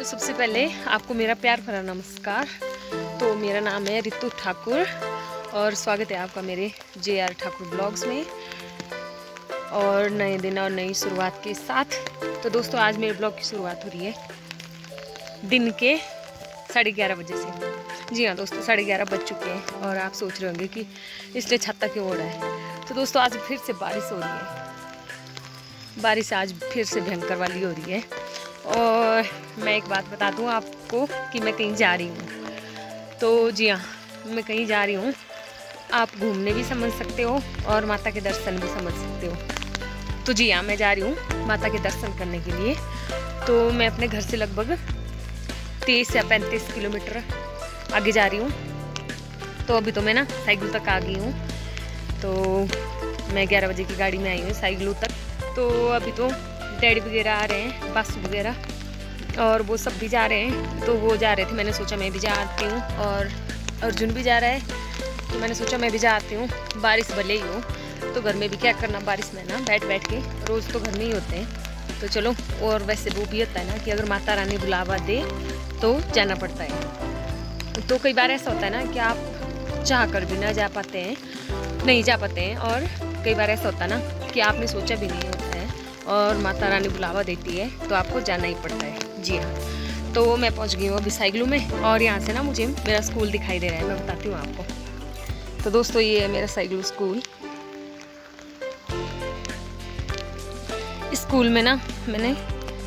तो सबसे पहले आपको मेरा प्यार भरा नमस्कार। तो मेरा नाम है रितु ठाकुर और स्वागत है आपका मेरे JR ठाकुर ब्लॉग्स में और नए दिन और नई शुरुआत के साथ। तो दोस्तों आज मेरे ब्लॉग की शुरुआत हो रही है दिन के 11:30 बजे से। जी हाँ दोस्तों, 11:30 बज चुके हैं और आप सोच रहे होंगे कि इसलिए छत्ता क्यों ओढ़ा है। तो दोस्तों आज फिर से बारिश हो रही है। बारिश आज फिर से भयंकर वाली हो रही है और मैं एक बात बता दूं आपको कि मैं कहीं जा रही हूँ। तो जी हाँ, मैं कहीं जा रही हूँ। आप घूमने भी समझ सकते हो और माता के दर्शन भी समझ सकते हो। तो जी हाँ, मैं जा रही हूँ माता के दर्शन करने के लिए। तो मैं अपने घर से लगभग 30 या 35 किलोमीटर आगे जा रही हूँ। तो अभी तो मैं ना साइकिल तक आ गई हूँ। तो मैं 11 बजे की गाड़ी में आई हूँ साइकिलों तक। तो अभी तो डैडी वगैरह आ रहे हैं, बासु वगैरह, और वो सब भी जा रहे हैं। तो वो जा रहे थे, मैंने सोचा मैं भी जा आती हूँ, और अर्जुन भी जा रहा है तो मैंने सोचा मैं भी जा आती हूँ। बारिश भले ही हो तो घर में भी क्या करना बारिश में ना, बैठ बैठ के रोज़ तो घर में ही होते हैं। तो चलो, और वैसे वो भी होता है ना कि अगर माता रानी बुलावा दे तो जाना पड़ता है। तो कई बार ऐसा होता है ना कि आप चाह कर भी ना जा पाते हैं, नहीं जा पाते हैं, और कई बार ऐसा होता है ना कि आपने सोचा भी नहीं होता है और माता रानी बुलावा देती है तो आपको जाना ही पड़ता है। जी हाँ, तो मैं पहुंच गई हूँ अभी साइकिलों में और यहाँ से ना मुझे मेरा स्कूल दिखाई दे रहा है, मैं बताती हूँ आपको। तो दोस्तों ये है मेरा साइकिल स्कूल। इस स्कूल में ना मैंने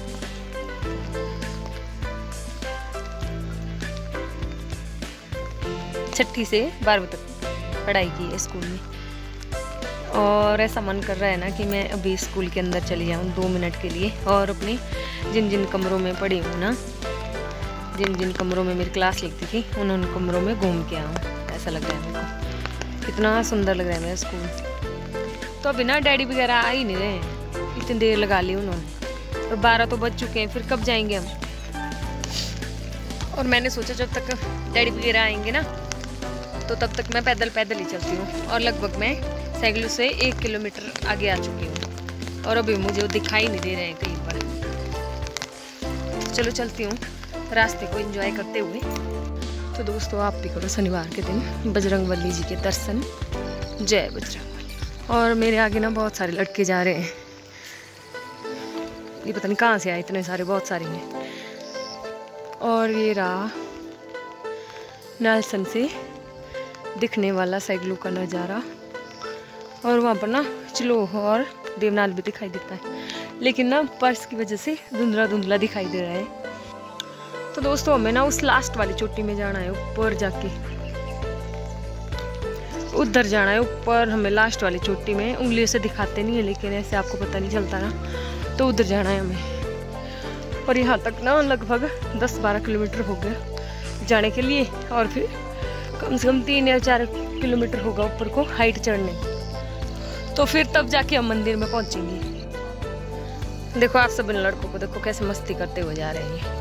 छठी से 12वीं तक पढ़ाई की है स्कूल में, और ऐसा मन कर रहा है ना कि मैं अभी स्कूल के अंदर चली जाऊँ 2 मिनट के लिए और अपने जिन जिन कमरों में पढ़ी हूँ ना, जिन जिन कमरों में मेरी क्लास लगती थी उन कमरों में घूम के आऊँ। ऐसा लग रहा है मेरे को, कितना सुंदर लग रहा है मेरा स्कूल। तो अभी ना डैडी वगैरह आ ही नहीं रहे हैं, इतनी देर लगा ली उन्होंने, और 12 तो बज चुके हैं, फिर कब जाएंगे हम। और मैंने सोचा जब तक डैडी वगैरह आएंगे ना तो तब तक मैं पैदल पैदल ही चलती हूँ, और लगभग मैं साइकिल से 1 किलोमीटर आगे आ चुकी हूँ और अभी मुझे वो दिखाई नहीं दे रहे हैं कहीं पर। चलो चलती हूँ रास्ते को एंजॉय करते हुए। तो दोस्तों आप भी करो शनिवार के दिन बजरंगबली जी के दर्शन। जय बजरंगबली। और मेरे आगे ना बहुत सारे लड़के जा रहे हैं, ये पता नहीं कहाँ से आए इतने सारे, बहुत सारे हैं। और ये रहा नेल्सन से दिखने वाला साइकिलों का नज़ारा, और वहाँ पर ना चिलोह और देवनाल भी दिखाई देता है, लेकिन ना पर्स की वजह से धुंधला धुंधला दिखाई दे रहा है। तो दोस्तों हमें ना उस लास्ट वाली चोटी में जाना है, ऊपर जाके उधर जाना है ऊपर। हमें लास्ट वाली चोटी में उंगलियों से दिखाते नहीं है, लेकिन ऐसे आपको पता नहीं चलता ना, तो उधर जाना है हमें। और यहाँ तक ना लगभग 10-12 किलोमीटर हो गया जाने के लिए, और फिर कम से कम 3 या 4 किलोमीटर होगा ऊपर को हाइट चढ़ने, तो फिर तब जाके हम मंदिर में पहुंचेंगे। देखो आप सब इन लड़कों को देखो कैसे मस्ती करते हुए जा रहे हैं।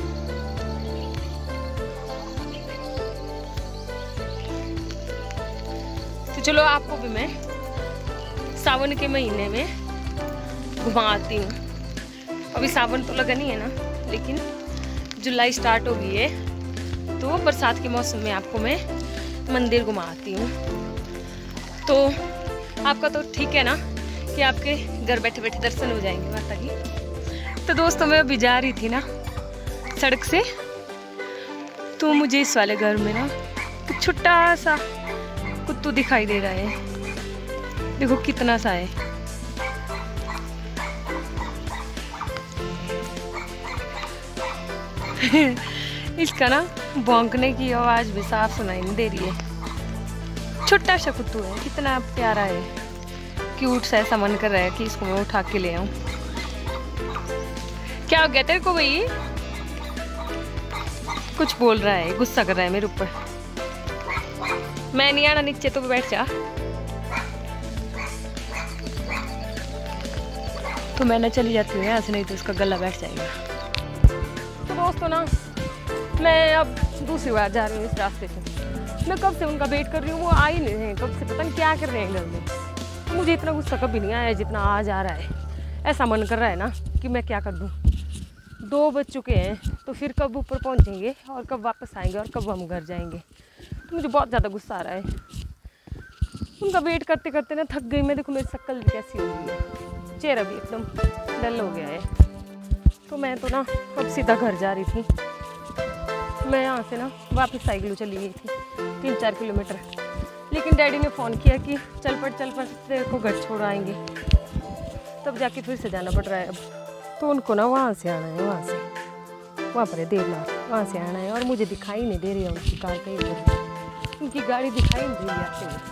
तो चलो आपको भी मैं सावन के महीने में घुमाती हूँ। अभी सावन तो लगा नहीं है ना, लेकिन जुलाई स्टार्ट हो गई है, तो बरसात के मौसम में आपको मैं मंदिर घुमाती हूँ। तो आपका तो ठीक है ना कि आपके घर बैठे बैठे दर्शन हो जाएंगे माता की। तो दोस्तों मैं अभी जा रही थी ना सड़क से, तो मुझे इस वाले घर में ना छोटा सा कुत्तू दिखाई दे रहा है। देखो कितना सा है। इसका ना भौंकने की आवाज भी साफ सुनाई नहीं दे रही है। छोटा सा कुत्तू है, कितना प्यारा है, क्यूट सा। ऐसा मन कर रहा है कि इसको मैं उठा के ले आऊं। क्या हो गया तेरे को भाई? कुछ बोल रहा है, गुस्सा कर रहा है मेरे ऊपर। मैं नहीं आना नीचे, तो बैठ जा। तो मैं ना चली जाती हूँ यहाँ से, नहीं तो इसका गला बैठ जाएगा। तो दोस्तों ना मैं अब दूसरी बार जा रही हूँ इस रास्ते से। मैं कब से उनका वेट कर रही हूँ, वो आ ही नहीं रहे, कब से पता नहीं क्या कर रहे हैं घर में। तो मुझे इतना गुस्सा कभी नहीं आया जितना आज आ रहा है। ऐसा मन कर रहा है ना कि मैं क्या कर दूँ, 2 बज चुके हैं, तो फिर कब ऊपर पहुंचेंगे और कब वापस आएंगे और कब हम घर जाएंगे। तो मुझे बहुत ज़्यादा गुस्सा आ रहा है। उनका वेट करते करते ना थक गई मैं। देखो मेरी शक्ल भी कैसी हो गई है, चेहरा भी एकदम डल हो गया है। तो मैं तो ना अब सीधा घर जा रही थी। मैं यहाँ से ना वापस साइकिल चली गई थी 3-4 किलोमीटर, लेकिन डैडी ने फ़ोन किया कि चल पड़ तेरे को घर छोड़ आएंगे। तब जाके फिर से जाना पड़ रहा है अब। तो उनको ना वहाँ से आना है, वहाँ पर है देवनाथ, वहाँ से आना है। और मुझे दिखाई नहीं दे रही है उनकी कार कहीं पर, उनकी गाड़ी दिखाई नहीं दे रही आते हुए।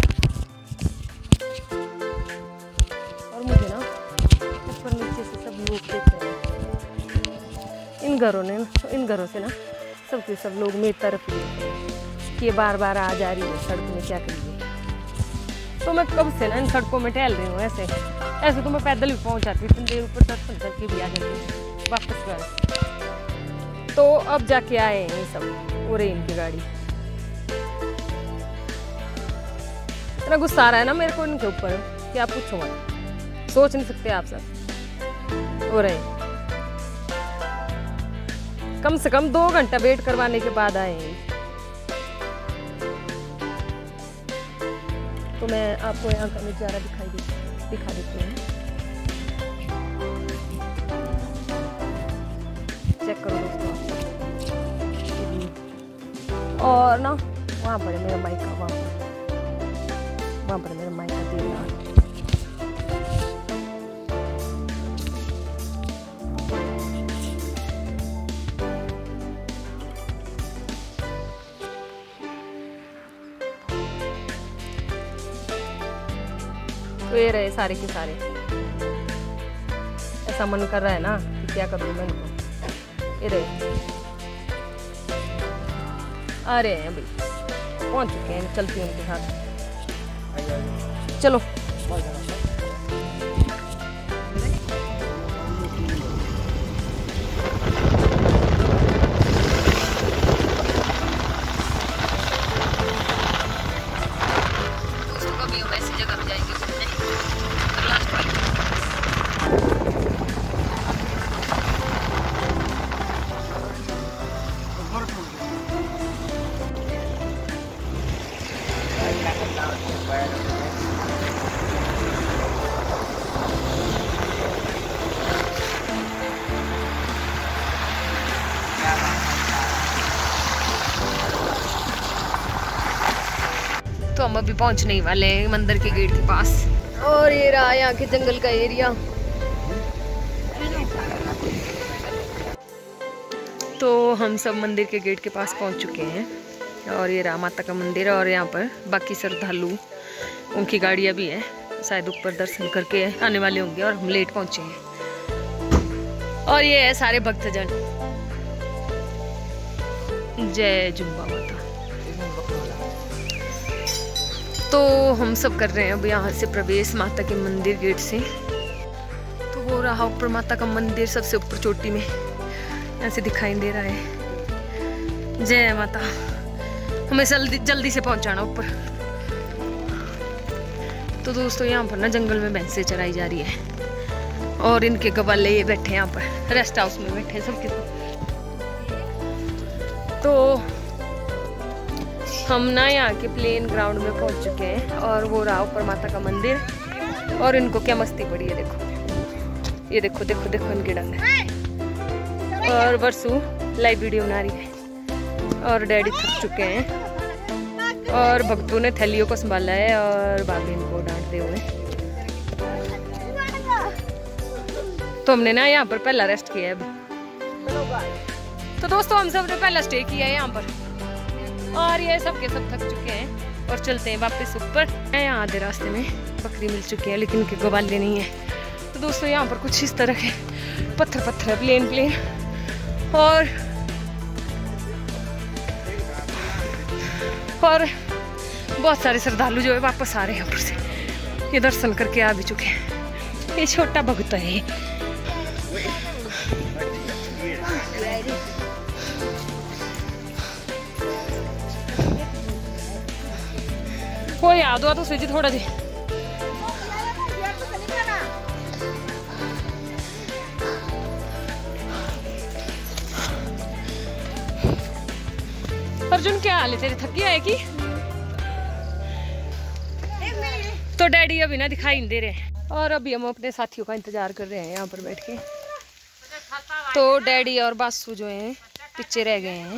और मुझे ना ऊपर नीचे से सब लोग देख रहे हैं। इन घरों से ना सब लोग मेरी तरफ ही कि बार बार आ जा रही है सड़क में, क्या करिए। तो मैं कब से ना इन सड़कों में टहल रही हूँ। ऐसे तो मैं पैदल भी पहुँच जाती, इतनी देर ऊपर दर्शन करके भी आ जाती वापस घर। तो अब जाके आए हैं ये सब, हो रही इनकी गाड़ी। इतना गुस्सा आ रहा है ना मेरे को इनके ऊपर कि आप पूछो मत, सोच नहीं सकते आप सब। हो रहे कम से कम 2 घंटा वेट करवाने के बाद आए हैं। तो मैं आपको यहाँ का नज़ारा दिखा देती हूँ। चेक करो दोस्तों। और ना वहाँ पर मेरा माइका, वहाँ पर मेरा माइका देवनाथ। तो ये रहे सारे के सारे। ऐसा मन कर रहा है ना कि क्या करूँ मैं इनको। ये रहे आ रहे हैं, अभी पहुंच चुके हैं। चलती हूँ उनके साथ, चलो। तो हम अभी पहुंचने ही वाले हैं मंदिर के गेट के पास। और ये रहा यहाँ के जंगल का एरिया। तो हम सब मंदिर के गेट के पास पहुंच चुके हैं। और ये रहा माता का मंदिर। और यहाँ पर बाकी श्रद्धालु, उनकी गाड़ियाँ भी हैं, शायद ऊपर दर्शन करके आने वाले होंगे और हम लेट पहुंचे हैं। और ये है सारे भक्तजन। जय जुम्बा माता। तो हम सब कर रहे हैं अब यहाँ से प्रवेश माता के मंदिर गेट से। तो वो रहा ऊपर माता का मंदिर, सबसे ऊपर चोटी में यहाँ से दिखाई दे रहा है। जय माता। हमें जल्दी से पहुँचाना ऊपर। तो दोस्तों यहाँ पर ना जंगल में भैंसें चराई जा रही है और इनके गवाले ये बैठे यहाँ पर रेस्ट हाउस में बैठे सबके। तो हम ना यहाँ के प्लेन ग्राउंड में पहुंच चुके हैं। और वो रहा ऊपर माता का मंदिर। और इनको क्या मस्ती पड़ी है, देखो ये देखो देखो देखो इनके डंग। और वर्षू लाइव वीडियो बना रही है। और डैडी थक चुके हैं और भक्तों ने थैलियों को संभाला है और भाभी इनको डांटते हुए। तो हमने ना यहाँ पर पहला रेस्ट किया है अभी। तो दोस्तों हम सब ने पहला स्टे किया है यहाँ पर। और ये सब के सब थक चुके हैं और चलते हैं वापस ऊपर। यहाँ आधे रास्ते में बकरी मिल चुकी है लेकिन उनके गवाले नहीं है। तो दोस्तों यहाँ पर कुछ इस तरह के पत्थर है, प्लेन और बहुत सारे श्रद्धालु जो है वापस आ रहे हैं ऊपर से। ये दर्शन करके आ भी चुके हैं। ये छोटा भक्त है। वो याद हुआ तो सही थोड़ा जी। अर्जुन क्या हाल है तेरे, थकी है कि? तो डैडी अभी ना दिखाई नहीं दे रहे और अभी हम अपने साथियों का इंतजार कर रहे हैं यहाँ पर बैठ के। तो डैडी और बासु जो हैं पीछे रह गए हैं।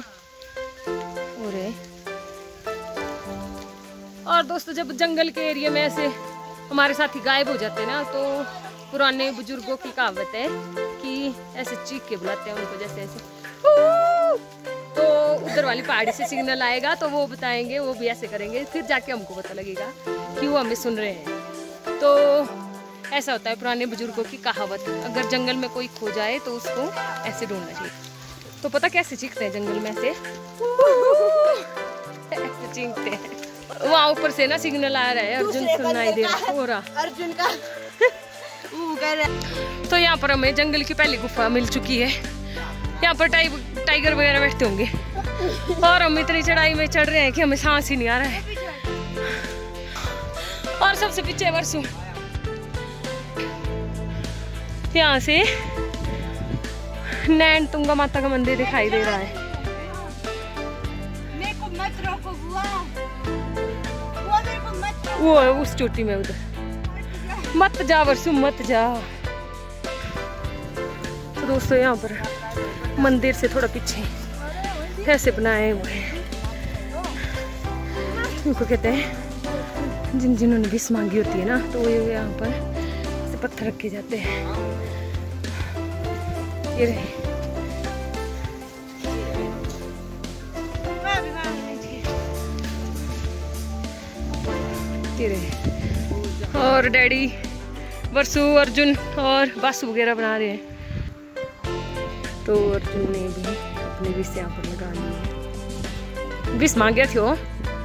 और दोस्तों जब जंगल के एरिया में ऐसे हमारे साथी गायब हो जाते हैं ना, तो पुराने बुजुर्गों की कहावत है कि ऐसे चीख के बुलाते हैं उनको, जैसे ऐसे तो उधर वाली पहाड़ी से सिग्नल आएगा तो वो बताएंगे, वो भी ऐसे करेंगे, फिर जाके हमको पता लगेगा कि वो हमें सुन रहे हैं। तो ऐसा होता है पुराने बुजुर्गों की कहावत। अगर जंगल में कोई खो जाए तो उसको ऐसे ढूंढना चाहिए। तो पता कैसे चीखते हैं जंगल में, ऐसे ऐसे चीखते हैं। वहाँ ऊपर से ना सिग्नल आ रहा है, अर्जुन सुनाई दे रहा अर्जुन का तो यहाँ पर हमें जंगल की पहली गुफा मिल चुकी है। यहाँ पर टाइगर वगैरह बैठते होंगे और हम इतनी चढ़ाई में चढ़ रहे हैं कि हमें सांस ही नहीं आ रहा है। और सबसे पीछे वर्षों यहाँ से नैन तुंगा माता का मंदिर दिखाई दे रहा है। वो है उस चोटी में उधर, मत जा वर्षु मत जा। तो दोस्तों यहाँ पर मंदिर से थोड़ा पीछे ऐसे बनाए हुए हैं, उनको कहते हैं जिन्होंने विष मांगी होती है ना, तो वो यहाँ पर ऐसे पत्थर रखे जाते हैं। ये रहे और डैडी वर्षु अर्जुन और बासु वगैरह बना रहे हैं। तो अर्जुन ने भी अपने विष यहाँ पर लगा लिए, विष मांग गया थी वो।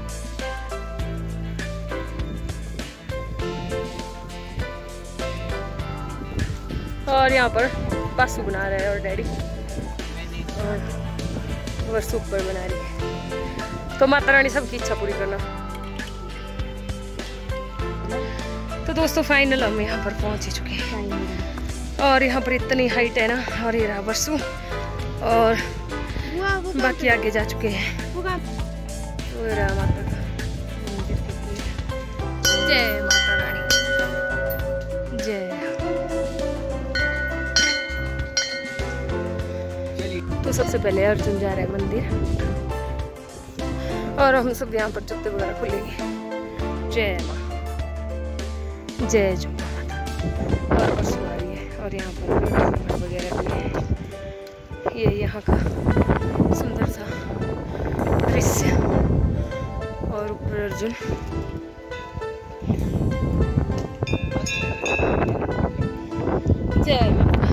और यहाँ पर बासु बना रहा है और डैडी और वर्षु ऊपर बना रही है। तो माता रानी सबकी इच्छा पूरी करना। तो दोस्तों फाइनल हम यहाँ पर पहुँच ही चुके हैं और यहाँ पर इतनी हाइट है ना। और ये रहा वर्षु और बाकी आगे जा चुके हैं। वो रहा माता का मंदिर। जय माता रानी, जय। तो सबसे पहले अर्जुन जा रहा है मंदिर और हम सब यहाँ पर जूते वगैरह खुलेंगे। जय माँ, जय जो माता। और वर्षु आ रही है और यहाँ पर वगैरह भी है। ये यहाँ का सुंदर सा दृश्य और ऊपर अर्जुन। जय माता,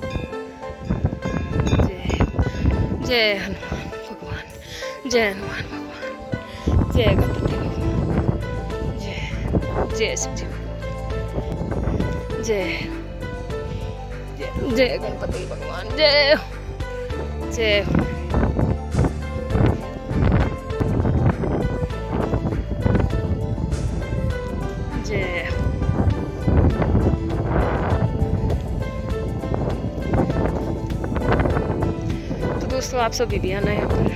जय जय हनुमान भगवान, जय हनुमान भगवान, जय गणपति भगवान, जय जय शिव जी, जय जय गणपति भगवान, जय जय। जय। तो दोस्तों आप सभी भी आना यहाँ पर।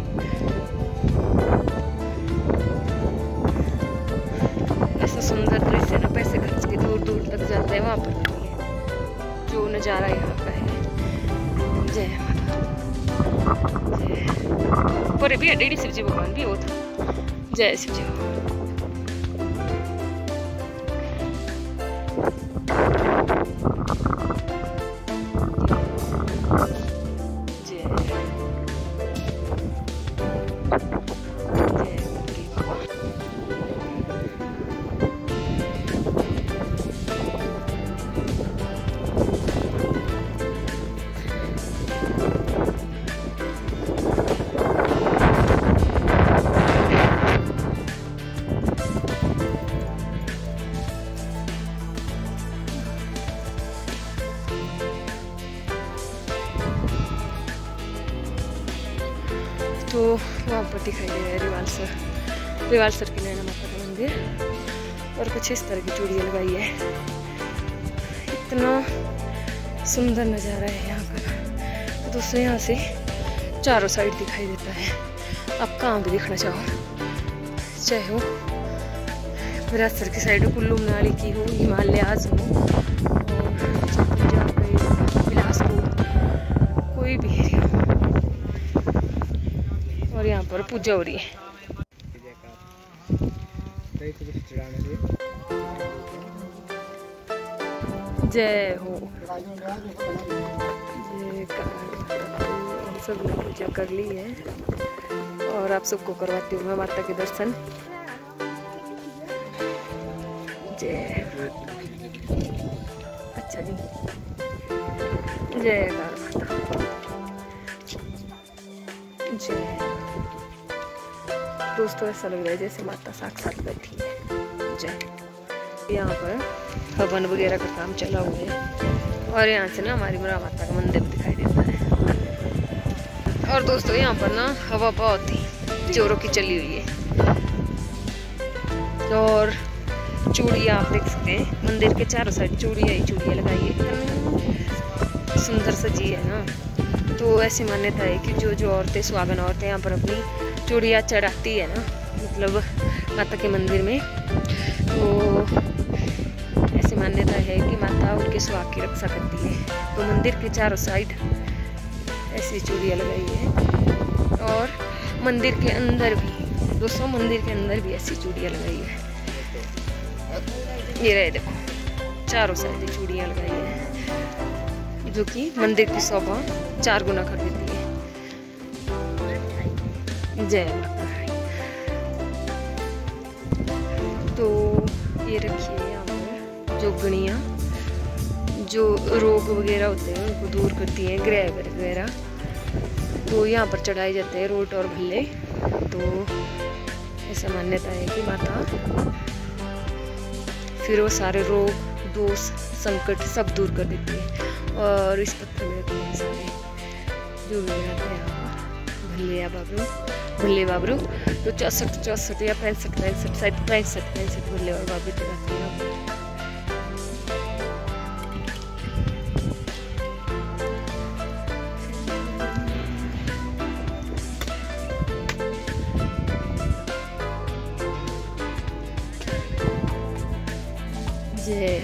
ऐसा सुंदर दृश्य ना, पैसे खर्च के दूर दूर तक जाते हैं वहाँ पर जो नज़ारा यहाँ का है। जय माता, जय। पर भी डेढ़ी शिव जी भगवान भी होता। जय शिव जी भगवान। तो वहाँ पर दिखाई दे रहा है रिवालसर की नैना माता का मंदिर और कुछ इस तरह की चूड़ियाँ लगाई है। इतना सुंदर नज़ारा है यहाँ का। तो दोस्तों यहाँ से चारों साइड दिखाई देता है आप कहाँ भी देखना चाहो, चाहे हो विरासर की साइड हो, कुल्लू मनाली की हो, हिमालयाज हो, और पंजाब का बिलासपुर, कोई भी एरिया हो। और यहाँ पर पूजा हो रही है। जय हो, हम सब ने पूजा कर ली है और आप सबको करवाती हूँ मैं माता के दर्शन। जय, अच्छा जी, जय माता, जय। दोस्तों ऐसा लग रहा है जैसे माता साक्षात बैठी है। जय। यहाँ पर हवन वगैरह का काम चला हुआ है और यहाँ से ना हमारी मुरा माता का मंदिर दिखाई देता है। और दोस्तों यहाँ पर ना हवा बहुत ही जोरों की चली हुई है और चूड़ियाँ आप देख सकते हैं, मंदिर के चारों साइड चूड़ियाँ ही चूड़ियाँ लगाई है, सुंदर सजी है ना। तो ऐसी मान्यता है कि जो जो औरतें, सुहागन औरतें यहाँ पर अपनी चूड़ियाँ चढ़ाती है ना, मतलब माता के मंदिर में, तो ऐसी मान्यता है कि माता उनके सुहाग की रक्षा करती है। तो मंदिर के चारों साइड ऐसी चूड़ियाँ लगाई है और मंदिर के अंदर भी, दोस्तों मंदिर के अंदर भी ऐसी चूड़ियाँ लगाई है। ये रहे देखो, चारों साइड चूड़ियाँ लगाई है जो कि मंदिर की शोभा 4 गुना कर देती है। जय माता। तो ये रखिए यहाँ पर जोगणियाँ, जो रोग वगैरह होते हैं उनको दूर करती हैं, ग्रह वगैरह, तो यहाँ पर चढ़ाए जाते हैं रोट और भल्ले। तो ऐसा मान्यता है कि माता फिर वो सारे रोग, दोष, संकट सब दूर कर देती है। और इस पत्थर में रखते हैं सारे जो भी रहते हैं यहाँ पर भल्ले या बाबरू, भल्ले बाबरू, तो 64 या 65 शायद 65 भल्ले और बाबरू चढ़ाते हैं यहाँ पर। जय।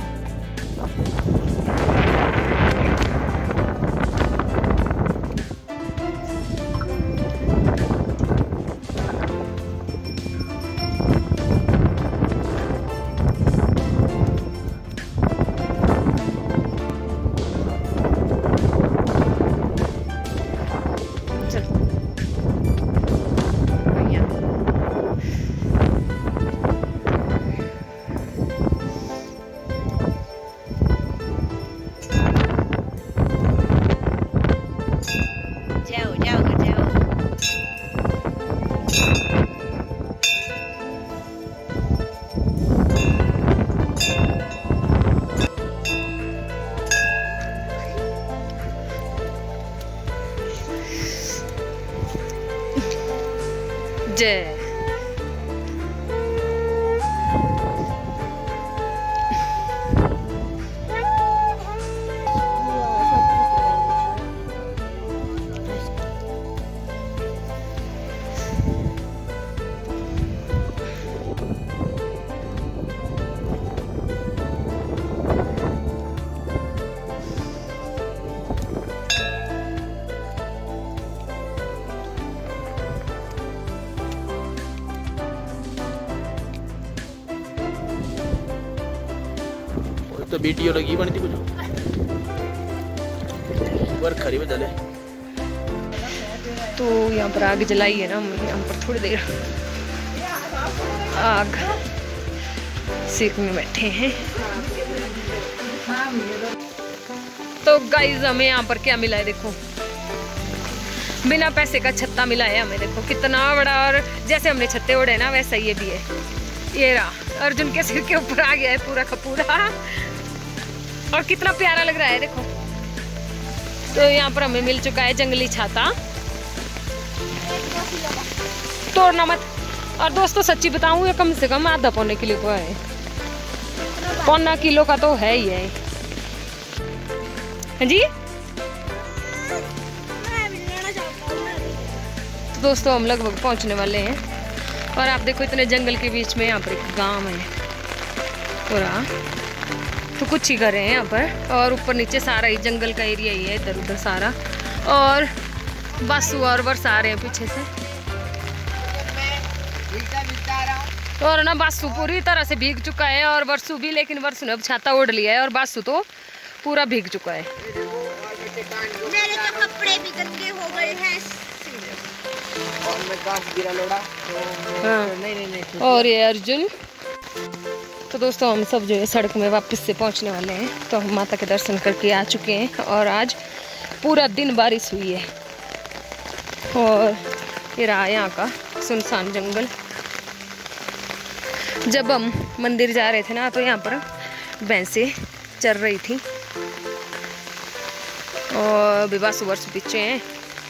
जय। तो वीडियो लगी बनी थी कुछ बार खरी में जले। तो यहाँ पर आग जलाई है ना, यहाँ पर थोड़ी देर आग सेकने बैठे हैं। तो गाइस हमें यहाँ पर क्या मिला है देखो, बिना पैसे का छत्ता मिला है हमें। देखो कितना बड़ा, और जैसे हमने छत्ते ओढ़े ना वैसा ये भी है। ये रहा अर्जुन के सिर के ऊपर आ गया है पूरा का पूरा, और कितना प्यारा लग रहा है देखो। तो यहाँ पर हमें मिल चुका है जंगली छाता, तोड़ना मत। और दोस्तों सच्ची बताऊं, ये कम से कम आधा पौने किलो का है, पौना किलो का तो है ही है। हाँ जी, दोस्तों हम लगभग पहुंचने वाले हैं। और आप देखो इतने जंगल के बीच में यहाँ पर एक गांव है पूरा, तो कुछ ही घर हैं यहाँ पर। और ऊपर नीचे सारा ही जंगल का एरिया ही है, इधर उधर सारा। और बासु और वर्षा आ रहे हैं पीछे से। और ना बासु पूरी तरह से भीग चुका है और वर्षु भी, लेकिन वर्षु ने अब छाता ओढ़ लिया है और बासु तो पूरा भीग चुका है। मेरे तो कपड़े भी गंदे हो गए हैं। और मैं घास गिरा लोड़ा तो हाँ। नहीं और ये अर्जुन। तो दोस्तों हम सब जो है सड़क में वापस से पहुंचने वाले हैं। तो हम माता के दर्शन करके आ चुके हैं और आज पूरा दिन बारिश हुई है। और ये रहा यहाँ का सुनसान जंगल। जब हम मंदिर जा रहे थे ना, तो यहाँ पर भैंसें चर रही थी और विवाह वर्ष पीछे हैं।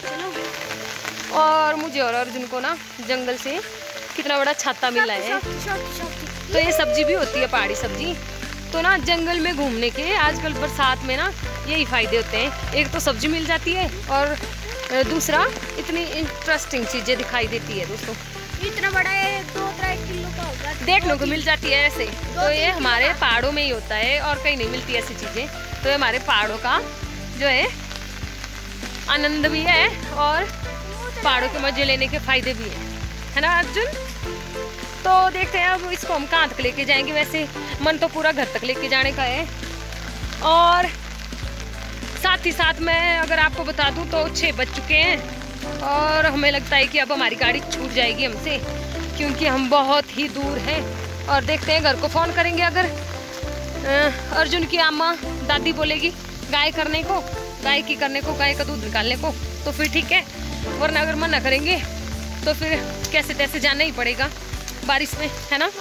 और मुझे और अर्जुन को ना जंगल से कितना बड़ा छाता मिला है। तो ये सब्जी भी होती है, पहाड़ी सब्जी। तो ना जंगल में घूमने के आजकल बरसात में ना यही फायदे होते हैं। एक तो सब्जी मिल जाती है और दूसरा इतनी इंटरेस्टिंग चीजें दिखाई देती है दोस्तों। इतना बड़ा है, 2-3 किलो का होगा, देखने को मिल जाती है ऐसे। तो ये हमारे पहाड़ों में ही होता है और कहीं नहीं मिलती ऐसी चीजें। तो ये हमारे पहाड़ों का जो है आनंद भी है और पहाड़ों के मजे लेने के फायदे भी है ना अर्जुन। तो देखते हैं अब इसको हम कहाँ तक लेके जाएंगे। वैसे मन तो पूरा घर तक लेके जाने का है। और साथ ही साथ मैं अगर आपको बता दूं तो 6 बज चुके हैं और हमें लगता है कि अब हमारी गाड़ी छूट जाएगी हमसे, क्योंकि हम बहुत ही दूर हैं। और देखते हैं घर को फ़ोन करेंगे। अगर अर्जुन की अम्मा दादी बोलेगी गाय करने को, गाय की करने को, गाय का दूध निकालने को, तो फिर ठीक है। वरना अगर मना करेंगे तो फिर कैसे तैसे जाना ही पड़ेगा बारिश में, है ना।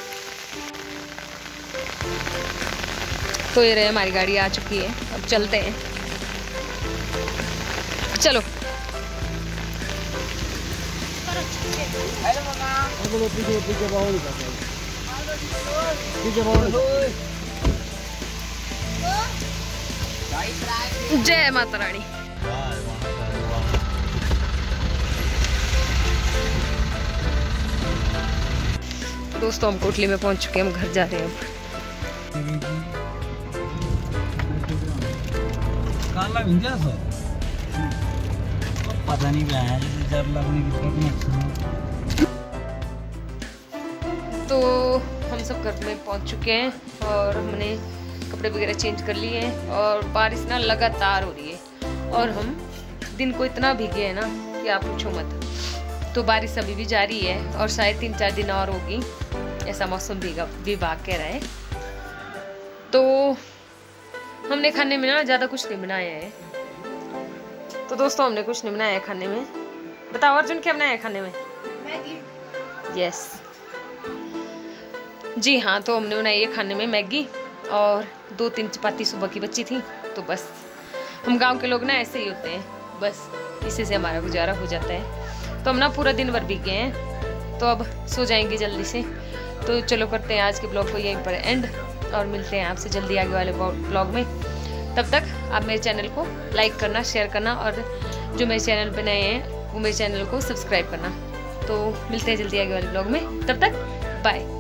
तो ये रहे हमारी गाड़ी आ चुकी है, अब चलते हैं। चलो जय माता रानी। दोस्तों हम कोटली में पहुंच चुके हैं, हम घर जा रहे हैं। पता नहीं क्या है, जब लगने की तो हम सब घर में पहुंच चुके हैं और हमने कपड़े वगैरह चेंज कर लिए हैं। और बारिश ना लगातार हो रही है और हम दिन को इतना भीगे हैं ना कि आप पूछो मत। तो बारिश अभी भी जारी है और शायद 3-4 दिन और होगी, ऐसा मौसम विभाग कह रहा है। तो हमने खाने में ना ज़्यादा कुछ नहीं बनाया है। तो दोस्तों हमने कुछ नहीं बनाया है खाने में। बताओ अर्जुन क्या बनाया है खाने में? मैगी। यस जी हाँ, तो हमने बनाई है खाने में मैगी और 2-3 चपाती सुबह की बची थी। तो बस हम गांव के लोग ना ऐसे ही होते हैं, बस इसी से हमारा गुजारा हो जाता है। तो हम ना पूरा दिन भर भीगे हैं, तो अब सो जाएंगे जल्दी से। तो चलो करते हैं आज के ब्लॉग को यहीं पर एंड और मिलते हैं आपसे जल्दी आगे वाले ब्लॉग में। तब तक आप मेरे चैनल को लाइक करना, शेयर करना और जो मेरे चैनल पे नए हैं वो मेरे चैनल को सब्सक्राइब करना। तो मिलते हैं जल्दी आगे वाले ब्लॉग में, तब तक बाय।